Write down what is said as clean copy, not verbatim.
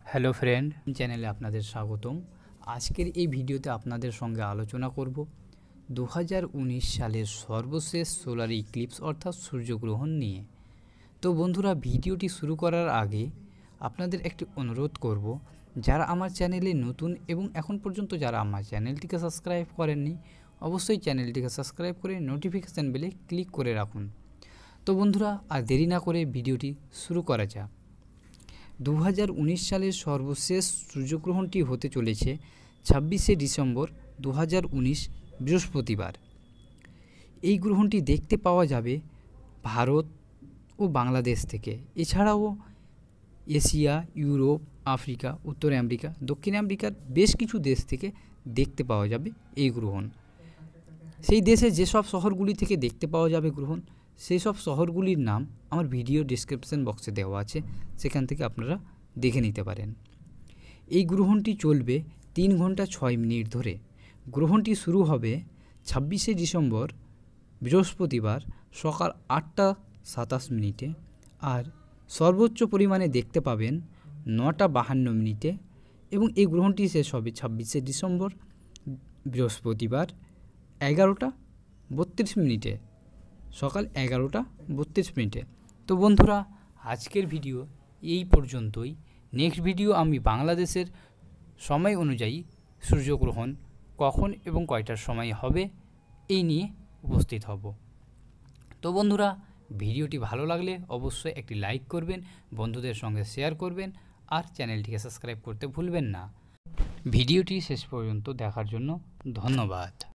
Hello friend, চ্যানেলে আপনাদের স্বাগতম। আজকের এই ভিডিওতে আপনাদের সঙ্গে আলোচনা করব 2019 সালের সর্বশেষ সোলার ইক্লিপস অর্থাৎ সূর্যগ্রহণ নিয়ে। তো বন্ধুরা, ভিডিওটি শুরু করার আগে আপনাদের একটি অনুরোধ করব, যারা আমার চ্যানেলে নতুন এবং এখন পর্যন্ত যারা আমার চ্যানেলটিকে সাবস্ক্রাইব করেননি, অবশ্যই চ্যানেলটিকে সাবস্ক্রাইব করে নোটিফিকেশান বেলে ক্লিক করে রাখুন। তো বন্ধুরা, আর দেরি না করে ভিডিওটি শুরু করা যাক। 2019 সালের সর্বশেষ সূর্যগ্রহণটি হতে চলেছে 26শে ডিসেম্বর 2019 বৃহস্পতিবার। এই গ্রহণটি দেখতে পাওয়া যাবে ভারত ও বাংলাদেশ থেকে। এছাড়াও এশিয়া, ইউরোপ, আফ্রিকা, উত্তর আমেরিকা, দক্ষিণ আমেরিকার বেশ কিছু দেশ থেকে দেখতে পাওয়া যাবে এই গ্রহণ। সেই দেশে যেসব শহরগুলি থেকে দেখতে পাওয়া যাবে গ্রহণ, সেই সব শহরগুলির নাম আমার ভিডিও ডেসক্রিপশন বক্সে দেওয়া আছে, সেখান থেকে আপনারা দেখে নিতে পারেন। এই গ্রহণটি চলবে 3 ঘন্টা 6 মিনিট ধরে। গ্রহণটি শুরু হবে 26শে ডিসেম্বর বৃহস্পতিবার সকাল 8টা 27 মিনিটে, আর সর্বোচ্চ পরিমাণে দেখতে পাবেন 9টা 52 মিনিটে, এবং এই গ্রহণটি শেষ হবে 26শে ডিসেম্বর বৃহস্পতিবার 11টা 32 মিনিটে, সকাল 11টা 32 মিনিটে। তো বন্ধুরা, আজকের ভিডিও এই পর্যন্তই। নেক্সট ভিডিও আমি বাংলাদেশের সময় অনুযায়ী সূর্যগ্রহণ কখন এবং কয়টার সময় হবে এই নিয়ে উপস্থিত হব। তো বন্ধুরা, ভিডিওটি ভালো লাগলে অবশ্যই একটি লাইক করবেন, বন্ধুদের সঙ্গে শেয়ার করবেন, আর চ্যানেলটিকে সাবস্ক্রাইব করতে ভুলবেন না। ভিডিওটি শেষ পর্যন্ত দেখার জন্য ধন্যবাদ।